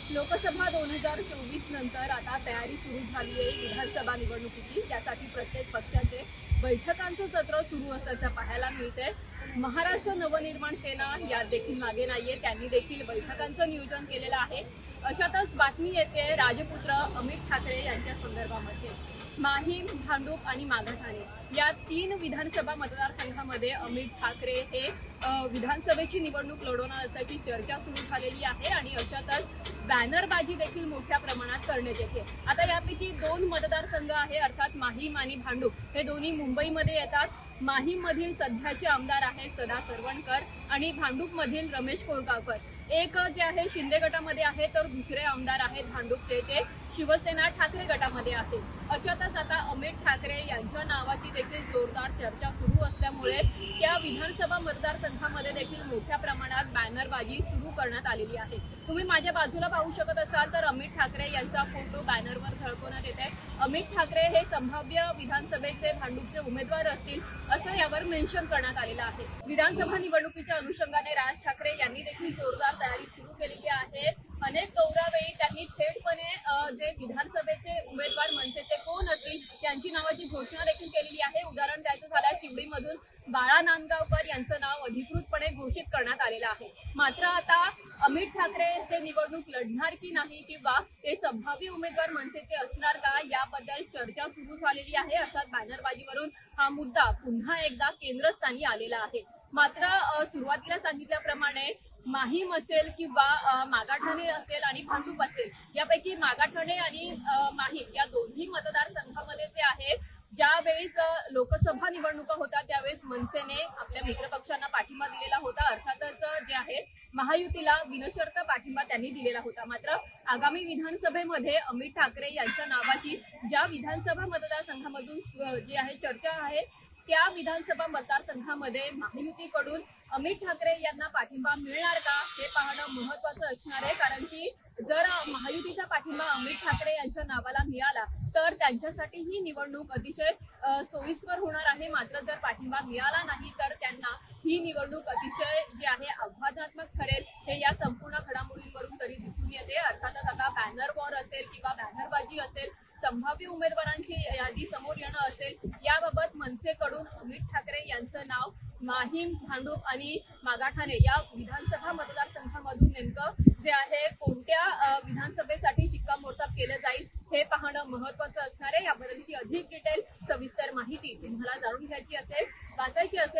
लोकसभा 2024 नंतर आता तयारी सुरू झाली आहे विधानसभा निवडणुकीची। यासाठी प्रत्येक पक्षाचे बैठकांचं सत्र सुरू असल्याचं पाहायला मिळते। महाराष्ट्र नवनिर्माण सेना यात देखील मागे नाहीये, त्यांनी देखील बैठकांचं नियोजन केलेलं आहे। अशातच बातमी येते राजपुत्र अमित ठाकरे यांच्या संदर्भामध्ये। माहीम, भांडूप आणि मागाठाणे या 3 विधानसभा मतदारसंघामध्ये अमित ठाकरे हे विधानसभेची निवडणूक लढवणार असल्याची चर्चा सुरू झालेली आहे आणि अशातच बॅनरबाजी देखील मोठ्या प्रमाणात करण्यात येते। आता यापैकी 2 मतदारसंघ आहे, अर्थात माहीम आणि भांडूप, हे दोन्ही मुंबईमध्ये येतात। माहीम मधील सध्याचे आमदार आहेत सदा सरवणकर आणि भांडूप मधील रमेश कोरगावकर। एक जे आहे शिंदे गटामध्ये आहे, तर दुसरे आमदार आहेत भांडूपचे ते शिवसेना ठाकरे गटामध्ये आहे। अशातच आता अमित ठाकरे यांच्या नावाची देखील जोरदार चर्चा सुरू असल्यामुळे त्या विधानसभा मतदारसंघामध्ये देखील मोठ्या प्रमाणात बॅनरबाजी सुरू करण्यात आलेली आहे। तुम्ही माझ्या बाजूला पाहू शकत असाल तर अमित ठाकरे यांचा फोटो बॅनरवर झळकवण्यात येत आहे। अमित ठाकरे हे संभाव्य विधानसभेचे भांडूपचे उमेदवार असतील असं यावर मेन्शन करण्यात आलेलं आहे। विधानसभा निवडणुकीच्या अनुषंगाने राज ठाकरे यांनी देखील जोरदार तयारी सुरू केलेली आहे। अनेक दौऱ्यावेळी त्यांनी थेटपणे जे विधानसभेचे उमेदवार मनसेचे कोण असतील त्यांची नावाची घोषणा देखील केलेली आहे। उदाहरण द्यायचं झाल्यास शिवडीमधून बाळा नांदगावकर यांचं नाव अधिकृतपणे घोषित करण्यात आलेलं आहे। मात्र आता अमित ठाकरे हे निवडणूक लढणार की नाही किंवा ते संभाव्य उमेदवार मनसेचे असणार का याबद्दल चर्चा सुरू झालेली आहे। अर्थात बॅनरबाजीवरून हा मुद्दा पुन्हा एकदा केंद्रस्थानी आलेला आहे। मात्र सुरुवातीला सांगितल्याप्रमाणे माहीम असेल किंवा मागाठाणे असेल आणि भांडूप असेल, यापैकी मागाठाणे आणि माहीम या दोन्ही मतदारसंघामध्ये जे आहे ज्यावेळेस लोकसभा निवडणुका होत्या त्यावेळेस मनसेने आपल्या मित्रपक्षांना पाठिंबा दिलेला होता। अर्थातच जे आहे महायुतीला बिनशर्त पाठिंबा त्यांनी दिलेला होता। मात्र आगामी विधानसभेमध्ये अमित ठाकरे यांच्या नावाची ज्या विधानसभा मतदारसंघामधून जी आहे चर्चा आहे त्या विधानसभा मतदारसंघामध्ये महायुतीकडून अमित ठाकरे यांना पाठिंबा मिळणार का हे पाहणं महत्त्वाचं असणार आहे। कारण की जर महायुतीचा पाठिंबा अमित ठाकरे यांच्या नावाला मिळाला तर त्यांच्यासाठी ही निवडणूक अतिशय सोयीस्कर होणार आहे। मात्र जर पाठिंबा मिळाला नाही तर त्यांना ही निवडणूक अतिशय जी आहे आव्हानात्मक ठरेल, हे या संपूर्ण घडामोडींवरून तरी दिसून येते। अर्थातच आता बॅनर वॉर असेल किंवा बॅनरबाजी असेल, संभाव्य उमेदवारांची यादी समोर येणं असेल, याबाबत मनसेकडून अमित ठाकरे यांचं नाव माहीम, भांडूप आणि मागाठाणे या विधानसभा मतदारसंघामधून नेमकं जे आहे कोणत्या विधानसभेसाठी शिक्कामोर्तब केलं जाईल हे पाहणं महत्त्वाचं असणार आहे। याबद्दलची अधिक डिटेल सविस्तर माहिती तुम्हाला जाणून घ्यायची असेल, वाचायची असेल